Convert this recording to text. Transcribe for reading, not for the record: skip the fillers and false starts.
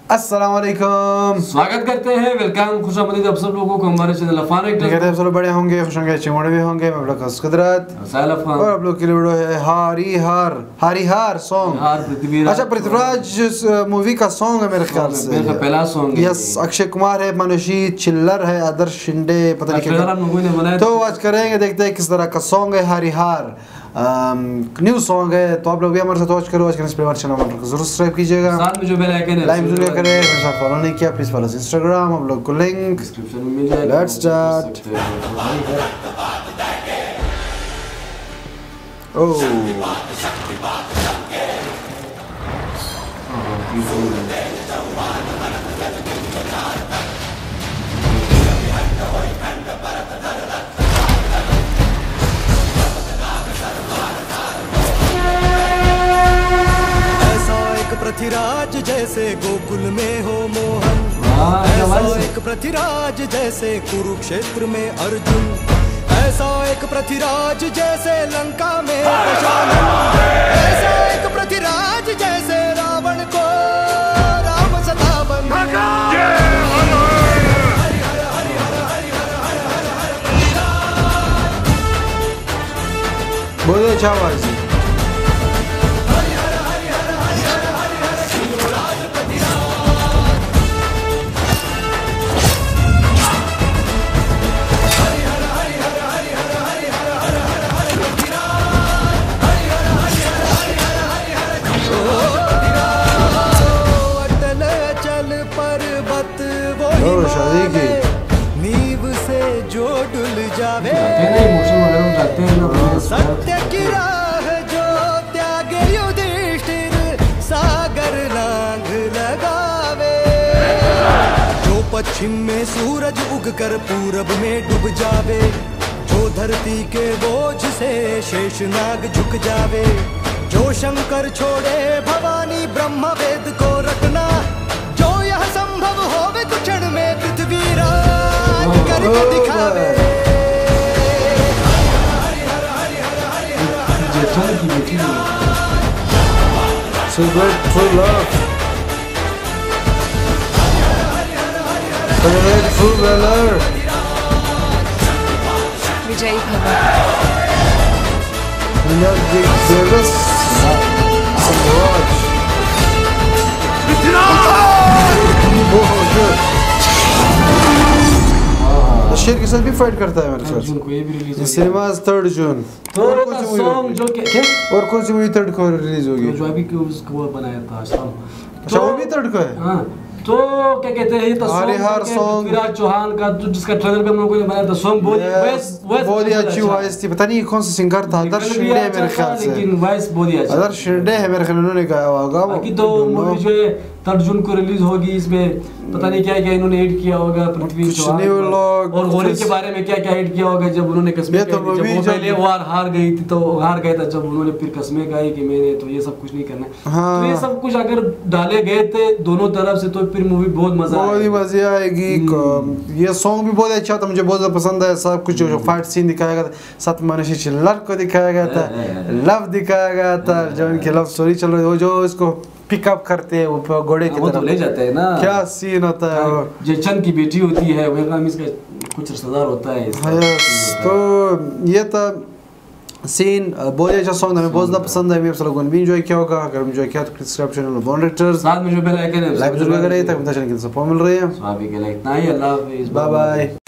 अस्सलाम वालेकुम, स्वागत करते हैं। वेलकम, खुशामदीद आप सब लोगों को हमारे चैनल अफान कहते हैं सब लोग बड़े होंगे, खुश होंगे, चिमोड़े भी होंगे। मैं लोग कुदरत और आप लोग के लिए वीडियो है हारीहार सॉन्ग। अच्छा, पृथ्वीराज मूवी का सॉन्ग है मेरे ख्याल से, मेरा पहला सॉन्ग। यस, अक्षय कुमार है, मनुषी चिल्लर है, आदर्श शिंदे, पता नहीं क्या। तो आज करेंगे, देखते हैं किस तरह का सॉन्ग है। हारीहार न्यू सॉन्ग है, तो आप लोग भी हमारे साथ वॉच करो। आज के चैनल को जरूर सब्सक्राइब कीजिएगा, साथ में जो बेल आइकन है लाइक जरूर करें। मेरे साथ फॉलो नहीं किया प्लीज फॉलो इंस्टाग्राम, हम लोग को लिंक डिस्क्रिप्शन में मिल जाएगा। Let's start. ओह, पृथ्वीराज जैसे गोकुल में हो मोहन, ऐसा एक पृथ्वीराज जैसे कुरुक्षेत्र में अर्जुन, ऐसा एक पृथ्वीराज जैसे लंका में दशरथ, ऐसा एक पृथ्वीराज जैसे रावण को राम सदा बंधु। बहुत अच्छा आवाज है। शादी की नींव से जो डुल जावे, जाते सत्य की राह जो त्यागे युधिष्ठिर, सागर लांघ लगावे। जो पश्चिम में सूरज उगकर पूरब में डूब जावे, जो धरती के बोझ से शेषनाग झुक जावे, जो शंकर छोड़े भवानी ब्रह्म वेद को रटना, जो यह संभव होवे तो क्षण में पृथ्वीराज करके दिखावे। विजयी भव। शेर के साथ भी फाइट करता है मेरे साथ। सिनेमा 3 जून। तो सॉन्ग जो क्या और कौन सी मूवी 3 को रिलीज होगी? जो अभी उसको बनाया था। अच्छा, वो भी 3 को है। हाँ, तो क्या कहते हैं, ये तो हारीहार सॉन्ग पृथ्वीराज चौहान का जो जिसका ट्रेलर भी हम लोगों ने बनाया था। सॉन्ग बहुत ही अच्छी वॉइस थी, पता नहीं कौन सा सिंगर था, आदर्श शिंदे है मेरे ख्याल से, लेकिन वॉइस बहुत ही अच्छा। आदर्श शिंदे है मेरे ख्याल, उन्होंने गाया होगा। बाकी तो मूवी जो है 3 जून को रिलीज होगी, इसमें पता नहीं क्या क्या इन्होंने एड किया होगा पृथ्वी चौहान और होली के बारे में क्या क्या एड किया होगा। जब उन्होंने कस्में खाई थी, जब वो पहले वार हार गई थी तो हार गया था, जब उन्होंने फिर कस्में खाई कि मैंने तो ये सब कुछ नहीं करना। तो ये सब कुछ अगर डाले गए थे दोनों तरफ से तो फिर मूवी बहुत ही मजा आएगी। ये सॉन्ग भी बहुत अच्छा था, मुझे बहुत ज्यादा पसंद है। सब कुछ जो फाइट सीन दिखाया गया था, साथ में मनुष्य चिल्लर को दिखाया गया था, लव दिखाया गया था, जो उनकी लव स्टोरी चल रही है, वो जो इसको पिकअप करते हैं वो घोड़े की तरफ ले जाते हैं ना, क्या सीन होता है। वो जयचंद की बेटी होती है, इसका कुछ रिश्तेदार होता है। तो ये था सीन, बहुत अच्छा सॉन्ग, हमें बहुत ज़्यादा पसंद है। आप लोगों ने भी एंजॉय किया होगा। अगर एंजॉय किया तो सब्सक्राइब चैनल बॉन्डेक्टर्स, साथ में जो बेल आइकन है लाइक जरूर करें ताकि मुझे चैनल की सपोर्ट मिल रही है। अभी के लिए इतना ही, अल्लाह हाफिज़, बाय बाय।